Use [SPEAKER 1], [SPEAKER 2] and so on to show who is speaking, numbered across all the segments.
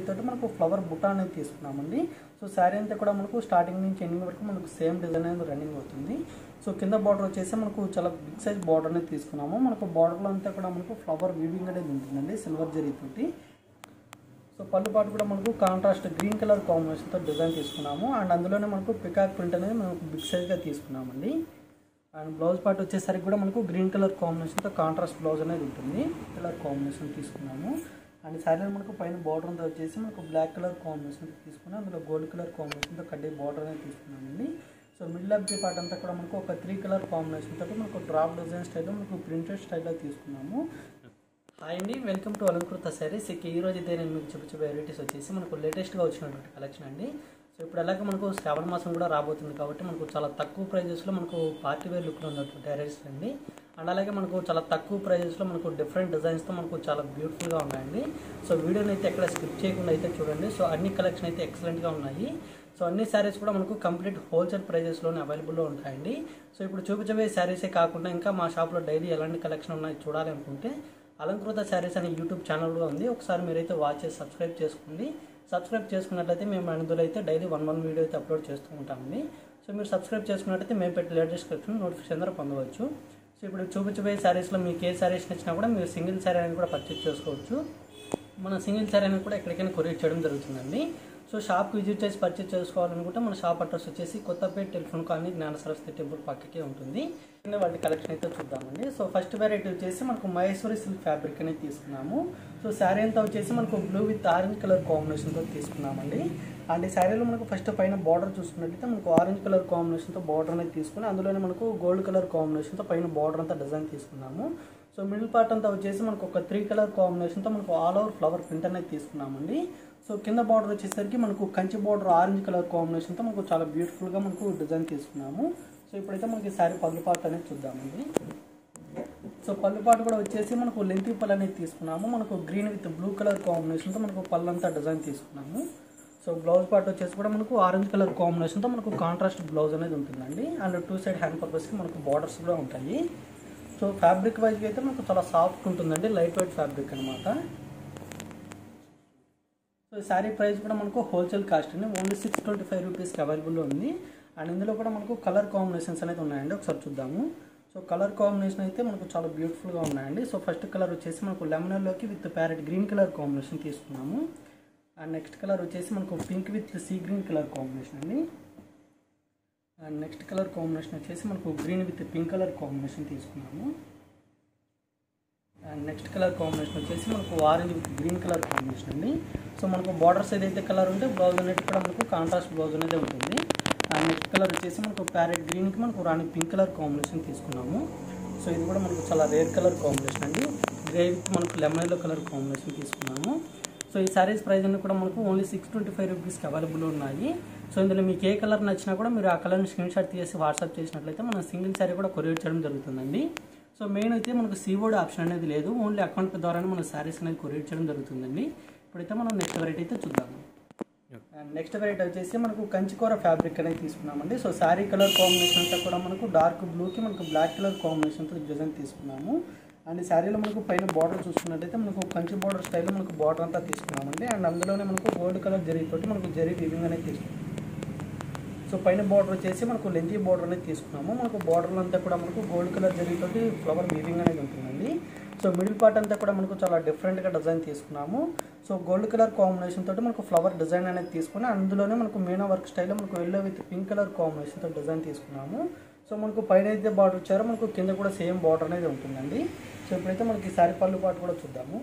[SPEAKER 1] తోటి మనకు ఫ్లవర్ బుట్ట అనేది తీసుకున్నామండి. సో శారీ అంతా కూడా మనకు స్టార్టింగ్ నుంచి ఎండింగ్ వరకు మనకు సేమ్ డిజైన్ అనేది రన్నింగ్ అవుతుంది. సో కింద బార్డర్ వచ్చేసి మనకు చాలా బిగ్ సైజ్ బార్డర్ అనేది తీసుకున్నాము. మనకు బార్డర్లో అంతా కూడా మనకు ఫ్లవర్ వీవింగ్ అనేది ఉంటుందండి సిల్వర్ జరీ తోటి. సో పళ్ళు పాటు కూడా మనకు కాంట్రాస్ట్ గ్రీన్ కలర్ కాంబినేషన్తో డిజైన్ తీసుకున్నాము. అండ్ అందులోనే మనకు పికాక్ ప్రింట్ అనేది మనకు బిగ్ సైజ్గా తీసుకున్నామండి. అండ్ బ్లౌజ్ పార్ట్ వచ్చేసరికి కూడా మనకు గ్రీన్ కలర్ కాంబినేషన్తో కాంట్రాస్ట్ బ్లౌజ్ అనేది ఉంటుంది. కలర్ కాంబినేషన్ తీసుకున్నాము. అండ్ శారీలో మనకు పైన బార్డర్ అంతా వచ్చేసి మనకు బ్లాక్ కలర్ కాంబినేషన్తో తీసుకున్నాం. అందులో గోల్డ్ కలర్ కాంబినేషన్తో కడ్డీ బార్డర్ అనేది తీసుకున్నామండి. So middle of the part అంతా కూడా మనకు ఒక 3 కలర్ కాంబినేషన్ తోటి మనకు డ్రాప్ డిజైన్ స్టైల్లో మనకు ప్రింటెడ్ స్టైల్లో తీసుకున్నాము. హాయ్ అండి, వెల్కమ్ టు అలంకృత శారీస్. ఈ రోజు అయితే నేను మీకు చూపించే వెరైటీస్ వచ్చేసి మనకు లేటెస్ట్గా వచ్చినటువంటి కలెక్షన్ అండి. సో ఇప్పుడు అలాగే మనకు శ్రావణ మాసం కూడా రాబోతుంది కాబట్టి మనకు చాలా తక్కువ ప్రైజెస్లో మనకు పార్టీ వేర్ లుక్లో ఉన్నటువంటి వెరైటీస్ అండి. అండ్ అలాగే మనకు చాలా తక్కువ ప్రైజెస్లో మనకు డిఫరెంట్ డిజైన్స్తో మనకు చాలా బ్యూటిఫుల్గా ఉన్నాయండి. సో వీడియోని అయితే ఎక్కడ స్కిప్ చేయకుండా అయితే చూడండి. సో అన్ని కలెక్షన్ అయితే ఎక్సలెంట్గా ఉన్నాయి. సో అన్ని శారీస్ కూడా మనకు కంప్లీట్ హోల్సేల్ ప్రైజెస్లోనే అవైలబుల్లో ఉంటాయండి. సో ఇప్పుడు చూపించబోయే శారీసే కాకుండా ఇంకా మా షాప్లో డైలీ ఎలాంటి కలెక్షన్ ఉన్నాయో చూడాలి అనుకుంటే అలంకృత శారీస్ అనే యూట్యూబ్ ఛానల్ కూడా ఉంది. ఒకసారి మీరైతే వాచ్ చేసి సబ్స్క్రైబ్ చేసుకోండి. సబ్స్క్రైబ్ చేసుకున్నట్లయితే మేము అందులో అయితే డైలీ 1 వీడియో అయితే అప్లోడ్ చేస్తూ ఉంటామండి. సో మీరు సబ్స్క్రైబ్ చేసుకున్నట్లయితే మేము పెట్టే లేటెస్ట్ కలెక్షన్ నోటిఫికేషన్ ద్వారా పొందవచ్చు. సో ఇప్పుడు చూపించబోయే శారీస్లో మీకు ఏ శారీస్ నచ్చినా కూడా మీరు సింగిల్ శారీ అని కూడా పర్చేస్ చేసుకోవచ్చు. మన సింగిల్ శారీ అని కూడా ఎక్కడికైనా కొరియర్ చేయడం జరుగుతుందండి. సో షాప్కి విజిట్ చేసి పర్చేస్ చేసుకోవాలనుకుంటే మన షాప్ అడ్రస్ వచ్చేసి కొత్తపేట టెలిఫోన్ కాలనీ జ్ఞాన సరస్వతి టెంపుల్ పక్కకే ఉంటుంది. వాటి కలెక్షన్ అయితే చూద్దామండి. సో ఫస్ట్ వెరైటీ వచ్చేసి మనకు మహేశ్వరి సిల్క్ ఫ్యాబ్రిక్ అనేది తీసుకున్నాము. సో శారీ అంతా వచ్చేసి మనకు బ్లూ విత్ ఆరెంజ్ కలర్ కాంబినేషన్తో తీసుకున్నామండి. అండ్ ఈ శారీలో మనకు ఫస్ట్ పైన బార్డర్ చూసుకున్నట్లయితే మనకు ఆరెంజ్ కలర్ కాంబినేషన్తో బార్డర్ అనేది తీసుకుని అందులోనే మనకు గోల్డ్ కలర్ కాంబినేషన్తో పైన బార్డర్ అంతా డిజైన్ తీసుకున్నాము. సో మిడిల్ పార్ట్ అంతా వచ్చేసి మనకు ఒక 3 కలర్ కాంబినేషన్తో మనకు ఆల్ ఓవర్ ఫ్లవర్ ప్రింట్ అనేది తీసుకున్నామండి. సో కింద బార్డర్ వచ్చేసరికి మనకు కంచి బార్డర్ ఆరెంజ్ కలర్ కాంబినేషన్తో మనకు చాలా బ్యూటిఫుల్గా మనకు డిజైన్ తీసుకున్నాము. సో ఇప్పుడైతే మనకి శారీ పళ్ళు పార్ట్ అనేది చూద్దామండి. సో పళ్ళు పార్ట్ కూడా వచ్చేసి మనకు లెంతీ పళ్ళు అనేది తీసుకున్నాము. మనకు గ్రీన్ విత్ బ్లూ కలర్ కాంబినేషన్తో మనకు పళ్ళు అంతా డిజైన్ తీసుకున్నాము. సో బ్లౌజ్ పార్ట్ వచ్చేసి కూడా మనకు ఆరెంజ్ కలర్ కాంబినేషన్తో మనకు కాంట్రాస్ట్ బ్లౌజ్ అనేది ఉంటుందండి. అండ్ 2 సైడ్ హ్యాండ్ పర్పస్కి మనకు బార్డర్స్ కూడా ఉంటాయి. సో ఫ్యాబ్రిక్ వైజ్గా అయితే మనకు చాలా సాఫ్ట్ ఉంటుందండి, లైట్ వెయిట్ ఫ్యాబ్రిక్ అనమాట. సో శారీ ప్రైస్ కూడా మనకు హోల్సేల్ కాస్ట్ అండి, ఓన్లీ 625 రూపీస్కి అవైలబుల్లో ఉంది. అండ్ ఇందులో కూడా మనకు కలర్ కాంబినేషన్స్ అనేది ఉన్నాయండి, ఒకసారి చూద్దాము. సో కలర్ కాంబినేషన్ అయితే మనకు చాలా బ్యూటిఫుల్గా ఉన్నాయండి. సో ఫస్ట్ కలర్ వచ్చేసి మనకు లెమనర్లోకి with parrot green colour combination తీసుకున్నాము. అండ్ నెక్స్ట్ కలర్ వచ్చేసి మనకు pink with sea green colour combination అండి. అండ్ నెక్స్ట్ కలర్ కాంబినేషన్ వచ్చేసి మనకు green with pink colour combination తీసుకున్నాము. అండ్ నెక్స్ట్ కలర్ కాంబినేషన్ వచ్చేసి మనకు orange with green colour combination అండి. సో మనకు బార్డర్స్ ఏదైతే కలర్ ఉంటే బ్లౌజ్ అనేది కూడా మనకు కాంట్రాస్ట్ బ్లౌజ్ అనేది ఉంటుంది. అండ్ నెక్స్ట్ కలర్ వచ్చేసి మనకు ప్యారెట్ గ్రీన్కి మనకు రాణి పింక్ కలర్ కాంబినేషన్ తీసుకున్నాము. సో ఇది కూడా మనకు చాలా రేర్ కలర్ కాంబినేషన్ అండి, గ్రే విత్ మనకు లెమన్ ఎల్లో కలర్ కాంబినేషన్ తీసుకున్నాము. సో ఈ శారీస్ ప్రైస్ అన్ని కూడా మనకు ఓన్లీ 625 రూపీస్కి అవైలబుల్ ఉన్నాయి. సో ఇందులో మీకు ఏ కలర్ నచ్చినా కూడా మీరు ఆ కలర్ని స్క్రీన్ షాట్ తీసి వాట్సాప్ చేసినట్లయితే మనం సింగిల్ శారీ కూడా కొరియర్ చేయడం జరుగుతుందండి. సో మెయిన్ అయితే మనకు సీవోడ్ ఆప్షన్ అనేది లేదు, ఓన్లీ అకౌంట్ ద్వారానే మన శారీస్ అనేది కొరియర్ చేయడం జరుగుతుందండి. ఇప్పుడైతే మనం నెక్స్ట్ వెరైటీ అయితే చూద్దాము. అండ్ నెక్స్ట్ వెరైటీ వచ్చేసి మనకు కంచికూర ఫ్యాబ్రిక్ అనేది తీసుకున్నామండి. సో శారీ కలర్ కాంబినేషన్ అంతా కూడా మనకు డార్క్ బ్లూకి మనకు బ్లాక్ కలర్ కాంబినేషన్తో డిజైన్ తీసుకున్నాము. అండ్ ఈ శారీలో మనకు పైన బార్డర్ చూసుకున్నట్టయితే మనకు కంచి బార్డర్ స్టైల్లో మనకు బార్డర్ అంతా తీసుకున్నామండి. అండ్ అందులోనే మనకు గోల్డ్ కలర్ జరీతోటి మనకు జరీ వీవింగ్ అనేది తీసుకున్నాము. సో పైన బార్డర్ వచ్చేసి మనకు లెంతీ బార్డర్ అనేది తీసుకున్నాము. మనకు బార్డర్లో అంతా కూడా మనకు గోల్డ్ కలర్ జరీతోటి ఫ్లవర్ వీవింగ్ అనేది ఉంటుందండి. సో మిడిల్ పార్ట్ అంతా కూడా మనకు చాలా డిఫరెంట్గా డిజైన్ తీసుకున్నాము. సో గోల్డ్ కలర్ కాంబినేషన్ తోటి మనకు ఫ్లవర్ డిజైన్ అనేది తీసుకుని అందులోనే మనకు మీనా వర్క్ స్టైల్లో మనకు ఎల్లో విత్ పింక్ కలర్ కాంబినేషన్తో డిజైన్ తీసుకున్నాము. సో మనకు పైన అయితే బార్డర్ వచ్చారో మనకు కింద కూడా సేమ్ బార్డర్ అనేది ఉంటుందండి. సో ఇప్పుడైతే మనకి శారీ పళ్ళు పాటు కూడా చూద్దాము.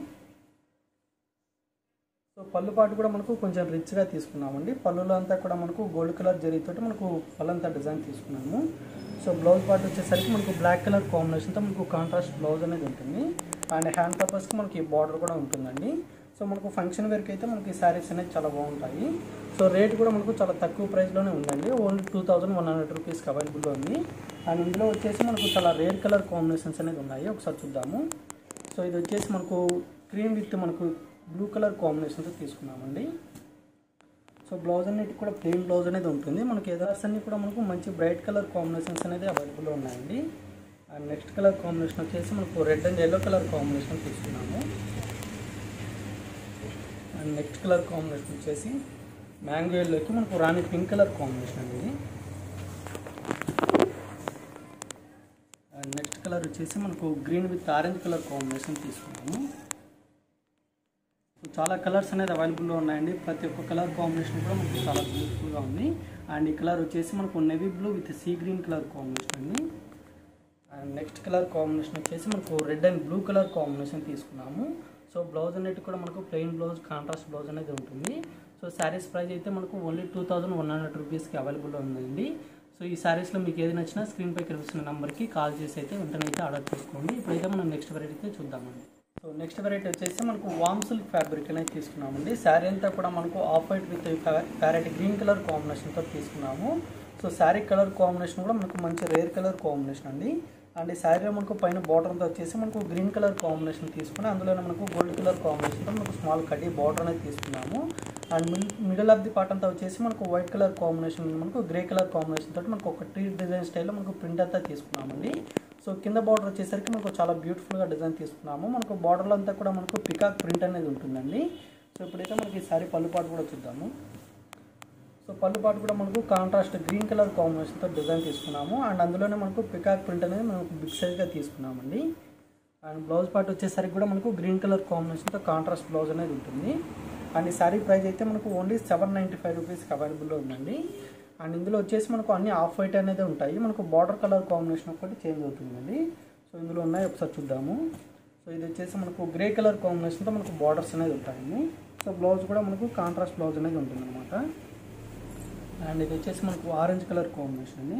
[SPEAKER 1] సో పళ్ళు పాటు కూడా మనకు కొంచెం రిచ్గా తీసుకున్నామండి. పళ్ళులో అంతా కూడా మనకు గోల్డ్ కలర్ జరీతోటి మనకు పళ్ళంతా డిజైన్ తీసుకున్నాము. సో బ్లౌజ్ పార్ట్ వచ్చేసరికి మనకు బ్లాక్ కలర్ కాంబినేషన్తో మనకు కాంట్రాస్ట్ బ్లౌజ్ అనేది ఉంటుంది. అండ్ హ్యాండ్ పర్పస్కి మనకి బార్డర్ కూడా ఉంటుందండి. సో మనకు ఫంక్షన్ వేర్కి అయితే మనకి శారీస్ అనేది చాలా బాగుంటాయి. సో రేట్ కూడా మనకు చాలా తక్కువ ప్రైస్లోనే ఉందండి, ఓన్లీ 2100 రూపీస్కి అవైలబుల్లో ఉంది. అండ్ ఇందులో వచ్చేసి మనకు చాలా రేర్ కలర్ కాంబినేషన్స్ అనేది ఉన్నాయి, ఒకసారి చూద్దాము. సో ఇది వచ్చేసి మనకు క్రీమ్ విత్ మనకు బ్లూ కలర్ కాంబినేషన్తో తీసుకున్నామండి. సో బ్లౌజ్ అన్నిటి కూడా ప్లెయిన్ బ్లౌజ్ అనేది ఉంటుంది. మనకి ఎదర్స్ అన్ని కూడా మనకు మంచి బ్రైట్ కలర్ కాంబినేషన్స్ అనేది అవైలబుల్లో ఉన్నాయండి. అండ్ నెక్స్ట్ కలర్ కాంబినేషన్ వచ్చేసి మనకు red and yellow colour combination తీసుకున్నాము. అండ్ నెక్స్ట్ కలర్ కాంబినేషన్ వచ్చేసి మ్యాంగో ఎల్లోకి మనకు రాణి పింక్ కలర్ కాంబినేషన్ అండి ఇది. అండ్ నెక్స్ట్ కలర్ వచ్చేసి మనకు green with orange colour combination తీసుకున్నాము. చాలా కలర్స్ అనేది అవైలబుల్లో ఉన్నాయండి. ప్రతి ఒక్క కలర్ కాంబినేషన్ కూడా మనకు చాలా బ్యూటిఫుల్గా ఉంది. అండ్ ఈ కలర్ వచ్చేసి మనకు navy blue with sea green colour combination అండి. అండ్ నెక్స్ట్ కలర్ కాంబినేషన్ వచ్చేసి మనకు red and blue colour combination తీసుకున్నాము. సో బ్లౌజ్ అనేది కూడా మనకు ప్లెయిన్ బ్లౌజ్, కాంట్రాస్ట్ బ్లౌజ్ అనేది ఉంటుంది. సో శారీస్ ప్రైస్ అయితే మనకు ఓన్లీ 2100 రూపీస్కి అవైలబుల్లో ఉందండి. సో ఈ శారీస్లో మీకు ఏది నచ్చినా స్క్రీన్ పై కనిపిస్తున్న నెంబర్కి కాల్ చేసి అయితే వెంటనే అయితే ఆర్డర్ చేసుకోండి. ఇప్పుడైతే మనం నెక్స్ట్ వెరైటీ అయితే చూద్దామండి. సో నెక్స్ట్ వెరైటీ వచ్చేసి మనకు వామ్ సిల్క్ ఫ్యాబ్రిక్ అనేది తీసుకున్నామండి. శారీ అంతా కూడా మనకు off white with parrot green colour కాంబినేషన్తో తీసుకున్నాము. సో శారీ కలర్ కాంబినేషన్ కూడా మనకు మంచి రేర్ కలర్ కాంబినేషన్ అండి. అండ్ ఈ శారీలో మనకు పైన బార్డర్ అంతా వచ్చేసి మనకు గ్రీన్ కలర్ కాంబినేషన్ తీసుకుని అందులోనే మనకు గోల్డ్ కలర్ కాంబినేషన్తో మనకు స్మాల్ కడ్డీ బార్డర్ అనేది తీసుకున్నాము. And middle of the part అంతా వచ్చేసి మనకు వైట్ కలర్ కాంబినేషన్, మనకు గ్రే కలర్ కాంబినేషన్ తోటి మనకు ఒక ట్రీ డిజైన్ స్టైల్లో మనకు ప్రింట్ అంతా తీసుకున్నామండి. సో కింద బార్డర్ వచ్చేసరికి మనకు చాలా బ్యూటిఫుల్గా డిజైన్ తీసుకున్నాము. మనకు బార్డర్లో అంతా కూడా మనకు పికాక్ ప్రింట్ అనేది ఉంటుందండి. సో ఇప్పుడైతే మనకి ఈ శారీ పళ్ళు పాటు కూడా చూద్దాము. సో పళ్ళు పాటు కూడా మనకు కాంట్రాస్ట్ గ్రీన్ కలర్ కాంబినేషన్తో డిజైన్ తీసుకున్నాము. అండ్ అందులోనే మనకు పికాక్ ప్రింట్ అనేది మనకు బిగ్ సైజ్గా తీసుకున్నామండి. అండ్ బ్లౌజ్ పార్ట్ వచ్చేసరికి కూడా మనకు గ్రీన్ కలర్ కాంబినేషన్తో కాంట్రాస్ట్ బ్లౌజ్ అనేది ఉంటుంది. అండ్ ఈ శారీ ప్రైస్ అయితే మనకు ఓన్లీ 795 రూపీస్కి అవైలబుల్లో ఉందండి. అండ్ ఇందులో వచ్చేసి మనకు అన్ని ఆఫ్ వైట్ అనేది ఉంటాయి. మనకు బార్డర్ కలర్ కాంబినేషన్ ఒకటి చేంజ్ అవుతుందండి. సో ఇందులో ఉన్నాయి, ఒకసారి చూద్దాము. సో ఇది వచ్చేసి మనకు గ్రే కలర్ కాంబినేషన్తో మనకు బార్డర్స్ అనేది ఉంటాయండి. సో బ్లౌజ్ కూడా మనకు కాంట్రాస్ట్ బ్లౌజ్ అనేది ఉంటుంది అనమాట. అండ్ ఇది వచ్చేసి మనకు ఆరెంజ్ కలర్ కాంబినేషన్ అండి.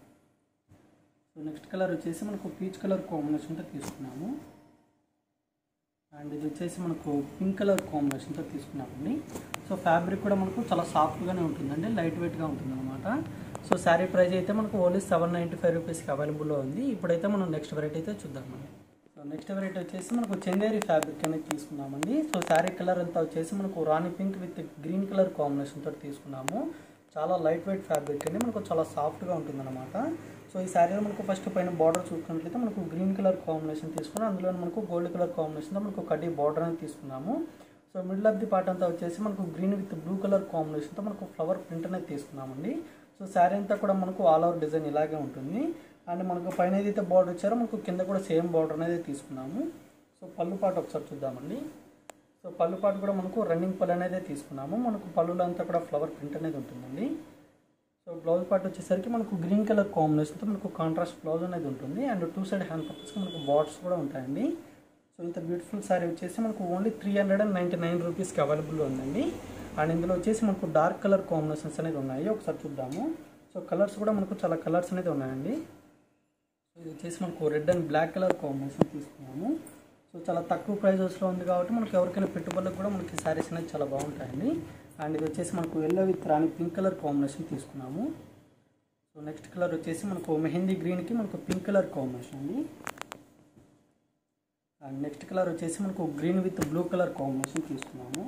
[SPEAKER 1] సో నెక్స్ట్ కలర్ వచ్చేసి మనకు పీచ్ కలర్ కాంబినేషన్తో తీసుకున్నాము. అండ్ ఇది వచ్చేసి మనకు పింక్ కలర్ కాంబినేషన్తో తీసుకున్నామండి. సో ఫ్యాబ్రిక్ కూడా మనకు చాలా సాఫ్ట్గానే ఉంటుందండి, లైట్ వెయిట్గా ఉంటుంది అనమాట. సో శారీ ప్రైస్ అయితే మనకు ఓన్లీ 795 రూపీస్కి అవైలబుల్లో ఉంది. ఇప్పుడైతే మనం నెక్స్ట్ వెరైటీ అయితే చూద్దామండి. సో నెక్స్ట్ వెరైటీ వచ్చేసి మనకు చందేరి ఫ్యాబ్రిక్ అనేది తీసుకున్నామండి. సో శారీ కలర్ అంతా వచ్చేసి మనకు రాణి పింక్ విత్ గ్రీన్ కలర్ కాంబినేషన్తో తీసుకున్నాము. చాలా లైట్ వెయిట్ ఫ్యాబ్రిక్ అండి, మనకు చాలా సాఫ్ట్గా ఉంటుందన్నమాట. సో ఈ శారీలో మనకు ఫస్ట్ పైన బార్డర్ చూసుకున్నట్లయితే మనకు గ్రీన్ కలర్ కాంబినేషన్ తీసుకుని అందులో మనకు గోల్డ్ కలర్ కాంబినేషన్తో మనకు కడ్డీ బార్డర్ అనేది తీసుకున్నాము. So middle of the part అంతా వచ్చేసి మనకు గ్రీన్ విత్ బ్లూ కలర్ కాంబినేషన్తో మనకు ఫ్లవర్ ప్రింట్ అనేది తీసుకున్నామండి. సో శారీ అంతా కూడా మనకు ఆల్ ఓవర్ డిజైన్ ఇలాగే ఉంటుంది. అండ్ మనకు పైన ఏదైతే బార్డర్ వచ్చారో మనకు కింద కూడా సేమ్ బార్డర్ అనేది తీసుకున్నాము. సో పళ్ళు పాటు ఒకసారి చూద్దామండి. సో పళ్ళు పాటు కూడా మనకు రన్నింగ్ పళ్ళు అనేది తీసుకున్నాము. మనకు పళ్ళులో అంతా కూడా ఫ్లవర్ ప్రింట్ అనేది ఉంటుందండి. సో బ్లౌజ్ పార్ట్ వచ్చేసరికి మనకు గ్రీన్ కలర్ కాంబినేషన్తో మనకు కాంట్రాస్ట్ బ్లౌజ్ అనేది ఉంటుంది. అండ్ 2 సైడ్ హ్యాండ్ పర్పస్కి మనకు బార్డర్స్ కూడా ఉంటాయండి. సో ఇంత బ్యూటిఫుల్ శారీ వచ్చేసి మనకు ఓన్లీ 399 రూపీస్కి అవైలబుల్లో ఉందండి. అండ్ ఇందులో వచ్చేసి మనకు డార్క్ కలర్ కాంబినేషన్స్ అనేది ఉన్నాయి, ఒకసారి చూద్దాము. సో కలర్స్ కూడా మనకు చాలా కలర్స్ అనేది ఉన్నాయండి. సో ఇది వచ్చేసి మనకు red and black colour combination తీసుకున్నాము. సో చాలా తక్కువ ప్రైజెస్లో ఉంది కాబట్టి మనకు ఎవరికైనా పెట్టుబడులకు కూడా మనకి శారీస్ అనేది చాలా బాగుంటాయండి. అండ్ ఇది వచ్చేసి మనకు yellow with rani pink colour combination తీసుకున్నాము. సో నెక్స్ట్ కలర్ వచ్చేసి మనకు మెహందీ గ్రీన్కి మనకు పింక్ కలర్ కాంబినేషన్ అండి. అండ్ నెక్స్ట్ కలర్ వచ్చేసి మనకు green with blue colour combination తీసుకున్నాము.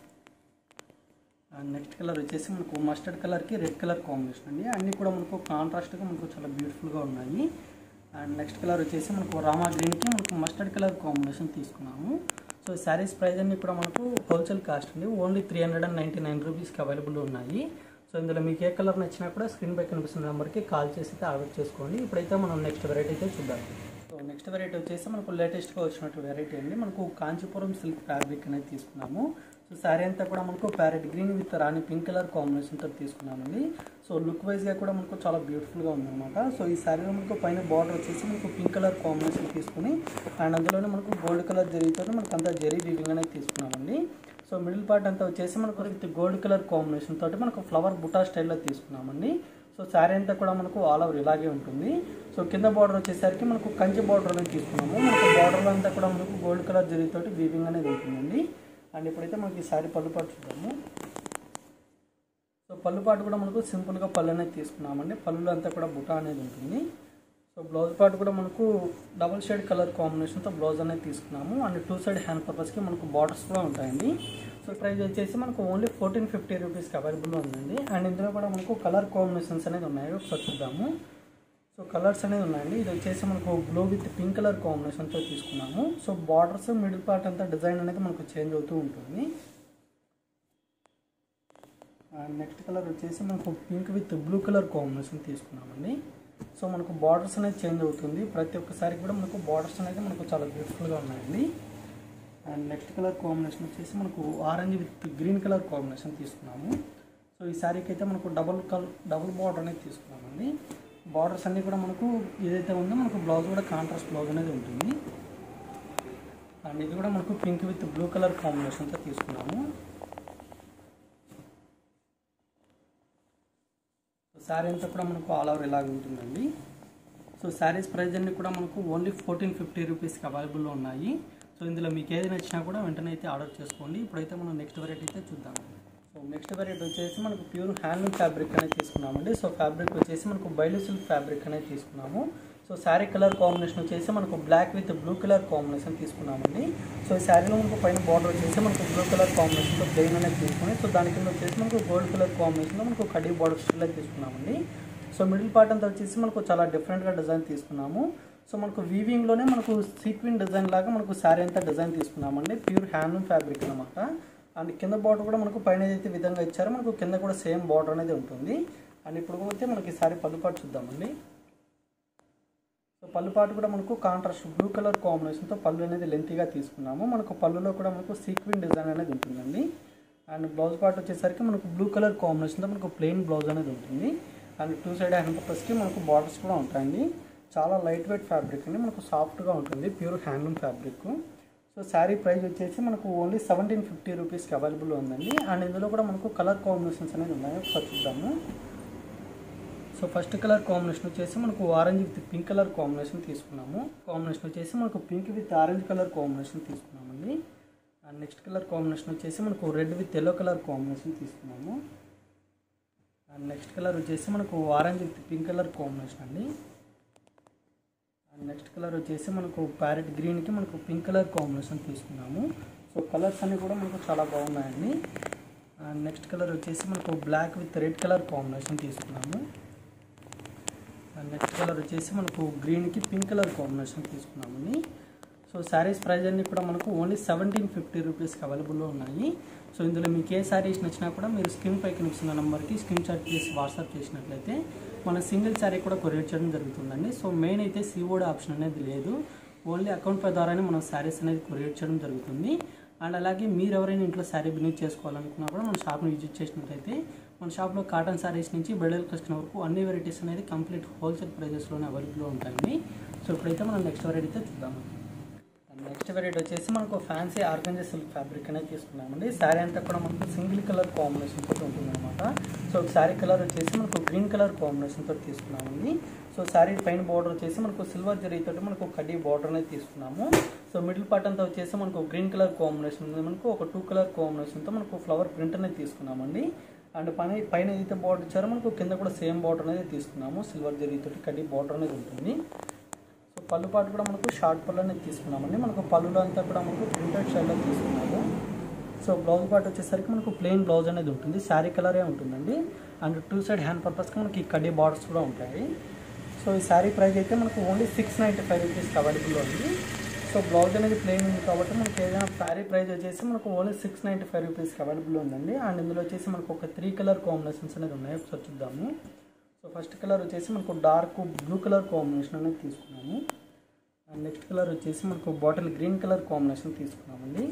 [SPEAKER 1] అండ్ నెక్స్ట్ కలర్ వచ్చేసి మనకు మస్టర్డ్ కలర్కి రెడ్ కలర్ కాంబినేషన్ అండి. అన్నీ కూడా మనకు కాంట్రాస్ట్గా మనకు చాలా బ్యూటిఫుల్గా ఉన్నాయి. అండ్ నెక్స్ట్ కలర్ వచ్చేసి మనకు రామా గ్రీన్కి మనకు మస్టర్డ్ కలర్ కాంబినేషన్ తీసుకున్నాము. సో శారీస్ ప్రైస్ అన్నీ కూడా మనకు హోల్సేల్ కాస్ట్ అండి, ఓన్లీ 399 రూపీస్కి అవైలబుల్ ఉన్నాయి. సో ఇందులో మీకు ఏ కలర్ నచ్చినా కూడా స్క్రీన్ పై కనిపిస్తున్న నెంబర్కి కాల్ చేసి అయితే ఆర్డర్ చేసుకోండి. ఇప్పుడైతే మనం నెక్స్ట్ వెరైటీ అయితే చూద్దాం. సో నెక్స్ట్ వెరైటీ వచ్చేసి మనకు లేటెస్ట్గా వచ్చినట్టు వెరైటీ అండి. మనకు కాంచీపురం సిల్క్ ఫ్యాబ్రిక్ అనేది తీసుకున్నాము. సో శారీ అంతా కూడా మనకు parrot green with rani pink colour కాంబినేషన్తో తీసుకున్నామండి. సో లుక్ వైజ్గా కూడా మనకు చాలా బ్యూటిఫుల్గా ఉందన్నమాట. సో ఈ శారీలో మనకు పైన బార్డర్ వచ్చేసి మనకు పింక్ కలర్ కాంబినేషన్ తీసుకుని అండ్ అందులోనే మనకు గోల్డ్ కలర్ జరీతో మనకు అంతా జరీ వీవింగ్ అనేది తీసుకున్నామండి. సో మిడిల్ పార్ట్ అంతా వచ్చేసి మనకు విత్ గోల్డ్ కలర్ కాంబినేషన్ తోటి మనకు ఫ్లవర్ బుటా స్టైల్లో తీసుకున్నామండి. సో శారీ అంతా కూడా మనకు ఆల్ ఓవర్ ఇలాగే ఉంటుంది. సో కింద బార్డర్ వచ్చేసరికి మనకు కంచి బార్డర్ అనేది తీసుకున్నాము. మనకు బార్డర్లో అంతా కూడా మనకు గోల్డ్ కలర్ జరీతోటి వీవింగ్ అనేది ఉంటుందండి. అండ్ ఇప్పుడైతే మనకి ఈ శారీ పళ్ళు పాటు చూద్దాము. సో పళ్ళు పాటు కూడా మనకు సింపుల్గా పళ్ళు అనేది తీసుకున్నామండి. పళ్ళులో అంతా కూడా బుటా అనేది ఉంటుంది. సో బ్లౌజ్ పార్ట్ కూడా మనకు డబుల్ షేడ్ కలర్ కాంబినేషన్తో బ్లౌజ్ అనేది తీసుకున్నాము. అండ్ 2 సైడ్ హ్యాండ్ పర్పస్కి మనకు బార్డర్స్ కూడా ఉంటాయండి. సో ప్రైస్ వచ్చేసి మనకు ఓన్లీ 1450 రూపీస్కి అవైలబుల్లో ఉందండి. అండ్ ఇందులో కూడా మనకు కలర్ కాంబినేషన్స్ అనేది ఉన్నాయి, ఒకసారి చూద్దాము. సో కలర్స్ అనేది ఉన్నాయండి. ఇది వచ్చేసి మనకు బ్లూ విత్ పింక్ కలర్ కాంబినేషన్తో తీసుకున్నాము. సో బార్డర్స్ మిడిల్ పార్ట్ అంతా డిజైన్ అనేది మనకు చేంజ్ అవుతూ ఉంటుంది. నెక్స్ట్ కలర్ వచ్చేసి మనకు pink with blue colour combination తీసుకున్నామండి. సో మనకు బార్డర్స్ అనేది చేంజ్ అవుతుంది, ప్రతి ఒక్కసారి కూడా మనకు బార్డర్స్ అనేది మనకు చాలా బ్యూటిఫుల్గా ఉన్నాయండి. అండ్ నెక్స్ట్ కలర్ కాంబినేషన్ వచ్చేసి మనకు orange with green colour combination తీసుకున్నాము. సో ఈ శారీకి అయితే మనకు డబుల్ బార్డర్ అనేది తీసుకున్నామండి. బార్డర్స్ అన్నీ కూడా మనకు ఏదైతే ఉందో మనకు బ్లౌజ్ కూడా కాంట్రాస్ట్ బ్లౌజ్ అనేది ఉంటుంది. అండ్ ఇది కూడా మనకు పింక్ విత్ బ్లూ కలర్ కాంబినేషన్తో తీసుకున్నాము. శారీ అంతా కూడా మనకు ఆల్ ఓవర్ ఇలాగ ఉంటుందండి. సో శారీస్ ప్రైస్ అన్నీ కూడా మనకు ఓన్లీ 1450 రూపీస్కి అవైలబుల్లో ఉన్నాయి. సో ఇందులో మీకు ఏది నచ్చినా కూడా వెంటనే అయితే ఆర్డర్ చేసుకోండి. ఇప్పుడైతే మనం నెక్స్ట్ వెరైటీ అయితే చూద్దాం. సో నెక్స్ట్ వెరైటీ వచ్చేసి మనకు ప్యూర్ హ్యాండ్లూమ్ ఫ్యాబ్రిక్ అనేది తీసుకున్నామండి. సో ఫ్యాబ్రిక్ వచ్చేసి మనకు బైలు సిల్క్ ఫ్యాబ్రిక్ అనేది తీసుకున్నాము. సో శారీ కలర్ కాంబినేషన్ వచ్చేసి మనకు black with blue colour combination తీసుకున్నామండి. సో ఈ శారీలో మనకు పైన బార్డర్ వచ్చేసి మనకు బ్లూ కలర్ కాంబినేషన్తో ప్లెయిన్ అనేది తీసుకుని, సో దాని కింద వచ్చేసి మనకు గోల్డ్ కలర్ కాంబినేషన్లో మనకు కడ్డీ బార్డర్ స్టిల్ అయితే తీసుకున్నామండి. సో మిడిల్ పార్ట్ అంతా వచ్చేసి మనకు చాలా డిఫరెంట్గా డిజైన్ తీసుకున్నాము. సో మనకు వీవింగ్లోనే మనకు సీక్వెన్ డిజైన్ లాగా మనకు శారీ అంతా డిజైన్ తీసుకున్నామండి. ప్యూర్ హ్యాండ్లూమ్ ఫ్యాబ్రిక్ అనమాట. అండ్ కింద బార్డర్ కూడా మనకు పైన ఏదైతే విధంగా ఇచ్చారో మనకు కింద కూడా సేమ్ బార్డర్ అనేది ఉంటుంది. అండ్ ఇప్పుడు పోతే మనకి శారీ పళ్ళుపాటు చూద్దామండి. సో పళ్ళుపాటు కూడా మనకు కాంట్రాస్ట్ బ్లూ కలర్ కాంబినేషన్తో పళ్ళు అనేది లెంతీగా తీసుకున్నాము. మనకు పళ్ళులో కూడా మనకు సీక్వెన్ డిజైన్ అనేది ఉంటుందండి. అండ్ బ్లౌజ్ పార్ట్ వచ్చేసరికి మనకు బ్లూ కలర్ కాంబినేషన్తో మనకు ప్లెయిన్ బ్లౌజ్ అనేది ఉంటుంది. అండ్ టూ సైడ్ హ్యాండ్ పర్పస్కి మనకు బార్డర్స్ కూడా ఉంటాయండి. చాలా లైట్ వెయిట్ ఫ్యాబ్రిక్ అండి, మనకు సాఫ్ట్గా ఉంటుంది, pure handloom fabric. So sari price వచ్చేసి మనకు ఓన్లీ 1750 రూపీస్కి అవైలబుల్లో ఉందండి. అండ్ ఇందులో కూడా మనకు కలర్ కాంబినేషన్స్ అనేది ఉన్నాయి, ఒకసారి చూద్దాము. సో ఫస్ట్ కలర్ కాంబినేషన్ వచ్చేసి మనకు orange with pink colour combination తీసుకున్నాము. కాంబినేషన్ వచ్చేసి మనకు pink with orange colour combination తీసుకున్నామండి. అండ్ నెక్స్ట్ కలర్ కాంబినేషన్ వచ్చేసి మనకు red with yellow colour combination తీసుకున్నాము. అండ్ నెక్స్ట్ కలర్ వచ్చేసి మనకు orange with pink colour combination అండి. అండ్ నెక్స్ట్ కలర్ వచ్చేసి మనకు ప్యారెట్ గ్రీన్కి మనకు పింక్ కలర్ కాంబినేషన్ తీసుకున్నాము. సో కలర్స్ అన్నీ కూడా మనకు చాలా బాగున్నాయండి. అండ్ నెక్స్ట్ కలర్ వచ్చేసి మనకు black with red colour combination తీసుకున్నాము. అండ్ నెక్స్ట్ కలర్ వచ్చేసి మనకు గ్రీన్కి పింక్ కలర్ కాంబినేషన్ తీసుకున్నామండి. సో శారీస్ ప్రైస్ అన్నీ కూడా మనకు ఓన్లీ 1750 రూపీస్కి అవైలబుల్లో ఉన్నాయి. సో ఇందులో మీకు ఏ శారీస్ నచ్చినా కూడా మీరు స్క్రీన్ పైకి ఇస్తున్న నెంబర్కి స్క్రీన్ షాట్ చేసి వాట్సాప్ చేసినట్లయితే మన సింగిల్ శారీ కూడా కొరియర్ చేయడం జరుగుతుందండి. సో మెయిన్ అయితే సిఓడి ఆప్షన్ అనేది లేదు, ఓన్లీ అకౌంట్ పే ద్వారానే మనం శారీస్ అనేది కొరియర్ చేయడం జరుగుతుంది. అండ్ అలాగే మీరు ఎవరైనా ఇంట్లో శారీ బిజినెస్ చేసుకోవాలనుకున్నా కూడా మన షాప్ని విజిట్ చేసినట్లయితే మన షాప్లో కాటన్ శారీస్ నుంచి బ్రైడల్ కస్టమర్ వరకు అన్ని వెరైటీస్ అనేది కంప్లీట్ హోల్సేల్ ప్రైజెస్లోనే అవైలబుల్లో ఉంటాయండి. సో ఇప్పుడైతే మనం నెక్స్ట్ వెరైటీ అయితే చూద్దాము. నెక్స్ట్ వెరైటీ వచ్చేసి మనకు ఫ్యాన్సీ ఆర్గంజా సిల్క్ ఫ్యాబ్రిక్ అనేది తీసుకున్నామండి. శారీ అంతా కూడా మనకు సింగిల్ కలర్ కాంబినేషన్ తోటి ఉంటుందన్నమాట. సో శారీ కలర్ వచ్చేసి మనకు గ్రీన్ కలర్ కాంబినేషన్ తోటి తీసుకున్నామండి. సో శారీ పైన బార్డర్ వచ్చేసి మనకు సిల్వర్ జరీతో మనకు కడ్డీ బార్డర్ అనేది తీసుకున్నాము. సో మిడిల్ పార్ట్ అంతా వచ్చేసి మనకు గ్రీన్ కలర్ కాంబినేషన్ మనకు ఒక 2 కలర్ కాంబినేషన్తో మనకు ఫ్లవర్ ప్రింట్ అనేది తీసుకున్నామండి. అండ్ పైన ఏదైతే బార్డర్ ఇచ్చారో మనకు కింద కూడా సేమ్ బార్డర్ అనేది తీసుకున్నాము, సిల్వర్ జరీతో కడ్డీ బార్డర్ అనేది ఉంటుంది. సో పళ్ళు పాటు కూడా మనకు షార్ట్ పళ్ళు అనేది తీసుకున్నామండి. మనకు పళ్ళులో అంతా కూడా మనకు ప్రింటెడ్ స్టైల్లో తీసుకున్నాము. సో బ్లౌజ్ పార్ట్ వచ్చేసరికి మనకు ప్లెయిన్ బ్లౌజ్ అనేది ఉంటుంది, శారీ కలరే ఉంటుందండి. అండ్ 2 సైడ్ హ్యాండ్ పర్పస్కి మనకి కడ్డీ బార్డర్స్ కూడా ఉంటాయి. సో ఈ శారీ ప్రైస్ అయితే మనకు ఓన్లీ 695 రూపీస్కి అవైలబుల్లో ఉంది. సో బ్లౌజ్ అనేది ప్లెయిన్ ఉంది కాబట్టి మనకి ఏదైనా శారీ ప్రైస్ వచ్చేసి మనకు ఓన్లీ 695 రూపీస్కి అవైలబుల్ ఉందండి. అండ్ ఇందులో వచ్చేసి మనకు ఒక 3 కలర్ కాంబినేషన్స్ అనేది ఉన్నాయి, ఒకసారి చూద్దాము. సో ఫస్ట్ కలర్ వచ్చేసి మనకు డార్క్ బ్లూ కలర్ కాంబినేషన్ అనేది తీసుకున్నాము. అండ్ నెక్స్ట్ కలర్ వచ్చేసి మనకు బాటిల్ గ్రీన్ కలర్ కాంబినేషన్ తీసుకున్నామండి.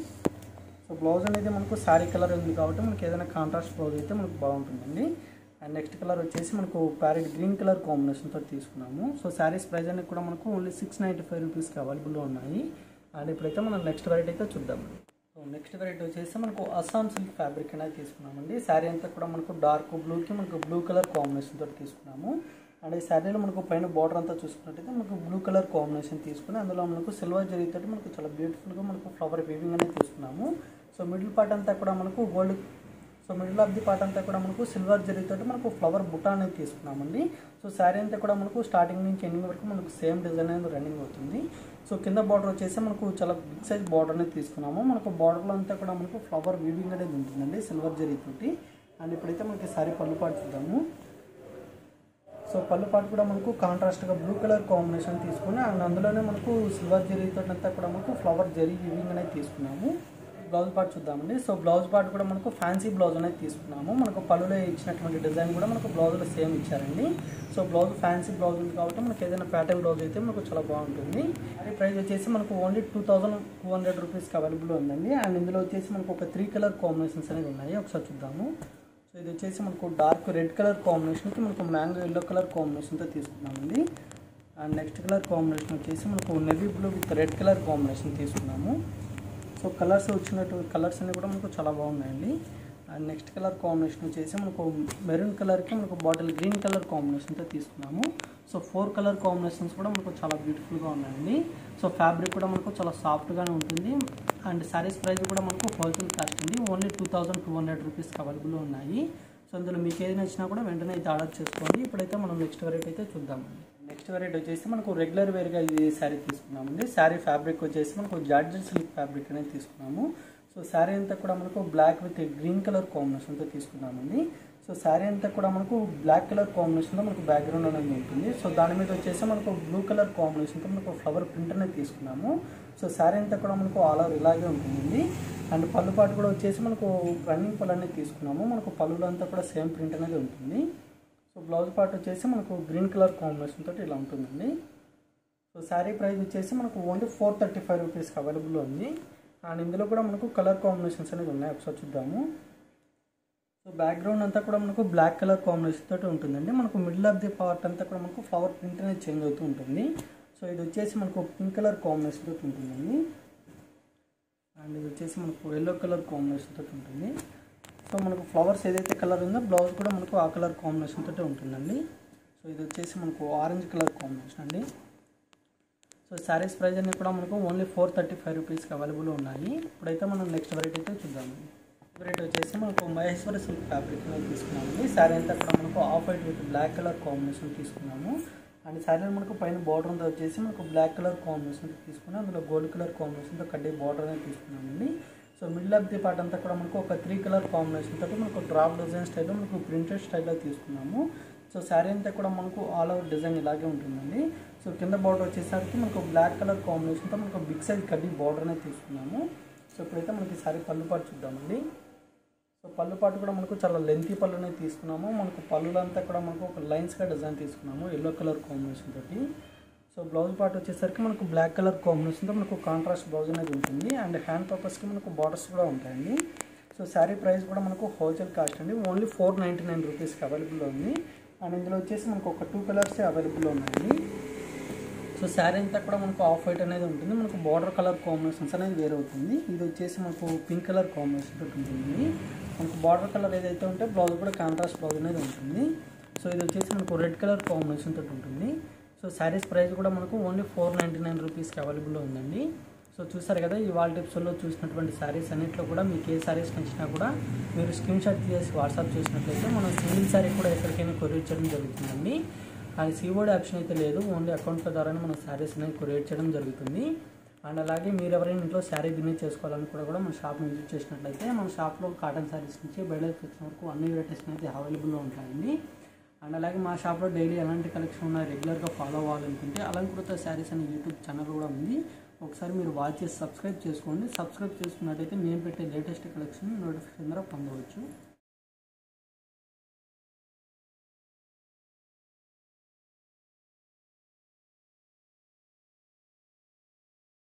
[SPEAKER 1] సో బ్లౌజ్ అనేది మనకు శారీ కలర్ ఉంది కాబట్టి మనకి ఏదైనా కాంట్రాస్ట్ బ్లౌజ్ అయితే మనకు బాగుంటుందండి. అండ్ నెక్స్ట్ కలర్ వచ్చేసి మనకు ప్యారెట్ గ్రీన్ కలర్ కాంబినేషన్తో తీసుకున్నాము. సో శారీస్ ప్రైస్ అనేది కూడా మనకు ఓన్లీ 695 రూపీస్కి అవైలబుల్లో ఉన్నాయి. అండ్ ఇప్పుడైతే మనం నెక్స్ట్ వెరైటీ అయితే చూద్దాం. సో నెక్స్ట్ వెరైటీ వచ్చేసి మనకు అస్సాం సిల్క్ ఫ్యాబ్రిక్ అనేది తీసుకున్నామండి. శారీ అంతా కూడా మనకు డార్క్ బ్లూకి మనకు బ్లూ కలర్ కాంబినేషన్తో తీసుకున్నాము. అండ్ ఈ శారీలో మనకు పైన బార్డర్ అంతా చూసుకున్నట్టయితే మనకు బ్లూ కలర్ కాంబినేషన్ తీసుకుని అందులో మనకు సిల్వర్ జరీతో మనకు చాలా బ్యూటిఫుల్గా మనకు ఫ్లవర్ వీవింగ్ అనేది తీసుకున్నాము. సో మిడిల్ పార్ట్ అంతా కూడా మనకు gold, so middle of the part అంతా కూడా మనకు సిల్వర్ జరీతో మనకు ఫ్లవర్ బుట్ట అనేది తీసుకున్నామండి. సో శారీ అంతా కూడా మనకు స్టార్టింగ్ నుంచి ఎండింగ్ వరకు మనకు సేమ్ డిజైన్ అనేది రన్నింగ్ అవుతుంది. సో కింద బార్డర్ వచ్చేసి మనకు చాలా బిగ్ సైజ్ బార్డర్ అనేది తీసుకున్నాము. మనకు బార్డర్లో అంతా కూడా మనకు ఫ్లవర్ వీవింగ్ అనేది ఉంటుందండి సిల్వర్ జరీతోటి. అండ్ ఇప్పుడైతే మనకి శారీ పళ్ళు పాటు చూద్దాము. సో పళ్ళు పాటు కూడా మనకు కాంట్రాస్ట్గా బ్లూ కలర్ కాంబినేషన్ తీసుకుని అండ్ అందులోనే మనకు సిల్వర్ జరీతో అంతా కూడా మనకు ఫ్లవర్ జరీ వీవింగ్ అనేది తీసుకున్నాము. బ్లౌజ్ పార్ట్ చూద్దామండి. సో బ్లౌజ్ పార్ట్ కూడా మనకు ఫ్యాన్సీ బ్లౌజ్ అనేది తీసుకున్నాము. మనకు పళ్ళులో ఇచ్చినటువంటి డిజైన్ కూడా మనకు బ్లౌజ్లో సేమ్ ఇచ్చారండి. సో బ్లౌజ్ ఫ్యాన్సీ బ్లౌజ్ ఉంది కాబట్టి మనకి ఏదైనా ప్యాటర్న్ బ్లౌజ్ అయితే మనకు చాలా బాగుంటుంది. అది ప్రైస్ వచ్చేసి మనకు ఓన్లీ 2200 రూపీస్కి అవైలబుల్ ఉందండి. అండ్ ఇందులో వచ్చేసి మనకు ఒక 3 కలర్ కాంబినేషన్స్ అనేవి ఉన్నాయి, ఒకసారి చూద్దాము. సో ఇది వచ్చేసి మనకు డార్క్ రెడ్ కలర్ కాంబినేషన్కి మనకు మ్యాంగో ఎల్లో కలర్ కాంబినేషన్తో తీసుకున్నామండి. అండ్ నెక్స్ట్ కలర్ కాంబినేషన్ వచ్చేసి మనకు navy blue with red colour combination తీసుకున్నాము. సో కలర్స్ వచ్చినట్టు కలర్స్ అన్నీ కూడా మనకు చాలా బాగున్నాయండి. అండ్ నెక్స్ట్ కలర్ కాంబినేషన్ వచ్చేసి మనకు మెరూన్ కలర్కి మనకు బాటిల్ గ్రీన్ కలర్ కాంబినేషన్తో తీసుకున్నాము. సో 4 కలర్ కాంబినేషన్స్ కూడా మనకు చాలా బ్యూటిఫుల్గా ఉన్నాయండి. సో ఫ్యాబ్రిక్ కూడా మనకు చాలా సాఫ్ట్గానే ఉంటుంది. అండ్ శారీస్ ప్రైస్ కూడా మనకు హోల్సేల్ కాస్ట్ అండి, ఓన్లీ 2200 రూపీస్కి అవైలబుల్ ఉన్నాయి. సో అందులో మీకు ఏది నచ్చినా కూడా వెంటనే అయితే ఆర్డర్ చేసుకోండి. ఇప్పుడైతే మనం నెక్స్ట్ వెరైటీ అయితే చూద్దామండి. నెక్స్ట్ వెరైటీ వచ్చేసి మనకు రెగ్యులర్ వేర్గా ఇది శారీ తీసుకున్నామండి. శారీ ఫ్యాబ్రిక్ వచ్చేసి మనకు జార్జెట్ సిల్క్ ఫ్యాబ్రిక్ అనేది తీసుకున్నాము. సో శారీ అంతా కూడా మనకు బ్లాక్ విత్ గ్రీన్ కలర్ కాంబినేషన్తో తీసుకున్నామండి. సో శారీ అంతా కూడా మనకు బ్లాక్ కలర్ కాంబినేషన్తో మనకు బ్యాక్గ్రౌండ్ అనేది ఉంటుంది. సో దాని మీద వచ్చేసి మనకు బ్లూ కలర్ కాంబినేషన్తో మనకు ఫ్లవర్ ప్రింట్ అనేది తీసుకున్నాము. సో శారీ అంతా కూడా మనకు ఆల్ ఓవర్ ఇలాగే ఉంటుందండి. అండ్ పళ్ళు పాటు కూడా వచ్చేసి మనకు రన్నింగ్ పళ్ళు అనేది తీసుకున్నాము. మనకు పళ్ళులో అంతా కూడా సేమ్ ప్రింట్ అనేది ఉంటుంది. సో బ్లౌజ్ పార్ట్ వచ్చేసి మనకు గ్రీన్ కలర్ కాంబినేషన్ తోటి ఇలా ఉంటుందండి. సో శారీ ప్రైస్ వచ్చేసి మనకు ఓన్లీ 435 రూపీస్కి అవైలబుల్ ఉంది. అండ్ ఇందులో కూడా మనకు కలర్ కాంబినేషన్స్ అనేది ఉన్నాయి, ఒకసారి చూద్దాము. సో బ్యాక్గ్రౌండ్ అంతా కూడా మనకు బ్లాక్ కలర్ కాంబినేషన్ తోటి ఉంటుందండి. మనకు మిడిల్ ఆఫ్ ది పార్ట్ అంతా కూడా మనకు ఫ్లవర్ ప్రింట్ అనేది చేంజ్ అవుతూ ఉంటుంది. సో ఇది వచ్చేసి మనకు పింక్ కలర్ కాంబినేషన్ తోటి ఉంటుందండి. అండ్ ఇది వచ్చేసి మనకు ఎల్లో కలర్ కాంబినేషన్ తోటి ఉంటుంది. సో మనకు ఫ్లవర్స్ ఏదైతే కలర్ ఉందో బ్లౌజ్ కూడా మనకు ఆ కలర్ కాంబినేషన్ తోటి ఉంటుందండి. సో ఇది వచ్చేసి మనకు ఆరెంజ్ కలర్ కాంబినేషన్ అండి. సో శారీస్ ప్రైస్ అన్నీ కూడా మనకు ఓన్లీ 435 రూపీస్కి అవైలబుల్ ఉన్నాయి. ఇప్పుడైతే మనం నెక్స్ట్ వెరైటీ అయితే చూద్దామండి. వెరైటీ వచ్చేసి మనకు మహేశ్వరి సిల్క్ ఫ్యాబ్రిక్ అనేది తీసుకున్నామండి. శారీ అంతా కూడా మనకు off white with black colour combination తీసుకున్నాము. అండ్ శారీలో మనకు పైన బార్డర్ అంతా వచ్చేసి మనకు బ్లాక్ కలర్ కాంబినేషన్ తీసుకున్నాం. అందులో గోల్డ్ కలర్ కాంబినేషన్తో కడ్డీ బార్డర్ అనేది తీసుకున్నామండి. So middle of the part అంతా కూడా మనకు ఒక 3 కలర్ కాంబినేషన్ తోటి మనకు డ్రాప్ డిజైన్ స్టైల్లో మనకు ప్రింటెడ్ స్టైల్లో తీసుకున్నాము. సో శారీ అంతా కూడా మనకు ఆల్ ఓవర్ డిజైన్ ఇలాగే ఉంటుందండి. సో కింద బార్డర్ వచ్చేసరికి మనకు బ్లాక్ కలర్ కాంబినేషన్తో మనకు బిగ్ సైజ్ కడ్డీ బార్డర్ అనేది తీసుకున్నాము. సో ఇప్పుడైతే మనకి శారీ పళ్ళు పాటు చూద్దామండి. సో పళ్ళు పాటు కూడా మనకు చాలా లెంతీ పళ్ళు అనేది తీసుకున్నాము. మనకు పళ్ళులంతా కూడా మనకు ఒక లైన్స్గా డిజైన్ తీసుకున్నాము ఎల్లో కలర్ కాంబినేషన్ తోటి. సో బ్లౌజ్ పార్ట్ వచ్చేసరికి మనకు బ్లాక్ కలర్ కాంబినేషన్తో మనకు కాంట్రాస్ట్ బ్లౌజ్ అనేది ఉంటుంది. అండ్ హ్యాండ్ పర్పస్కి మనకు బార్డర్స్ కూడా ఉంటాయండి. సో శారీ ప్రైస్ కూడా మనకు హోల్సేల్ కాస్ట్ అండి, ఓన్లీ 499 రూపీస్కి అవైలబుల్ ఉంది. అండ్ ఇందులో వచ్చేసి మనకు ఒక 2 కలర్సే అవైలబుల్ ఉన్నాయండి. సో శారీ అంతా కూడా మనకు ఆఫ్ వైట్ అనేది ఉంటుంది. మనకు బార్డర్ కలర్ కాంబినేషన్స్ అనేది వేరే అవుతుంది. ఇది వచ్చేసి మనకు పింక్ కలర్ కాంబినేషన్ తోటి ఉంటుంది. మనకు బార్డర్ కలర్ ఏదైతే ఉంటే బ్లౌజ్ కూడా కాంట్రాస్ట్ బ్లౌజ్ అనేది ఉంటుంది. సో ఇది వచ్చేసి మనకు రెడ్ కలర్ కాంబినేషన్ తోటి ఉంటుంది. సో శారీస్ ప్రైస్ కూడా మనకు ఓన్లీ 499 రూపీస్కి అవైలబుల్ ఉందండి. సో చూసారు కదా, ఇవాళ టిప్స్లో చూసినటువంటి శారీస్ అన్నింటిలో కూడా మీకు ఏ శారీస్ నచ్చినా కూడా మీరు స్క్రీన్ షాట్ తీసి వాట్సాప్ చేసినట్లయితే మనం సింగిల్ శారీ కూడా ఎక్కడికైనా కొరియర్ చేయడం జరుగుతుందండి. కానీ సీఓడి ఆప్షన్ అయితే లేదు, ఓన్లీ అకౌంట్ ద్వారానే మనం శారీస్ అనేది కొరియర్ చేయడం జరుగుతుంది. అండ్ అలాగే మీరు ఎవరైనా ఇంట్లో శారీ బిజినెస్ చేసుకోవాలని కూడా మన షాప్ని విజిట్ చేసినట్లయితే మన షాప్లో కాటన్ శారీస్ నుంచి బయట వచ్చిన వరకు అన్ని వెరైటీస్ అయితే అవైలబుల్లో ఉంటాయండి. అండ్ అలాగే మా షాప్లో డైలీ ఎలాంటి కలెక్షన్ ఉన్నా రెగ్యులర్గా ఫాలో అవ్వాలనుకుంటే అలంకృత శారీస్ అనే యూట్యూబ్ ఛానల్ కూడా ఉంది. ఒకసారి మీరు వాచ్ చేసి సబ్స్క్రైబ్ చేసుకోండి. సబ్స్క్రైబ్ చేసుకున్నట్టయితే నేను పెట్టే లేటెస్ట్ కలెక్షన్ నోటిఫికేషన్ ద్వారా పొందవచ్చు.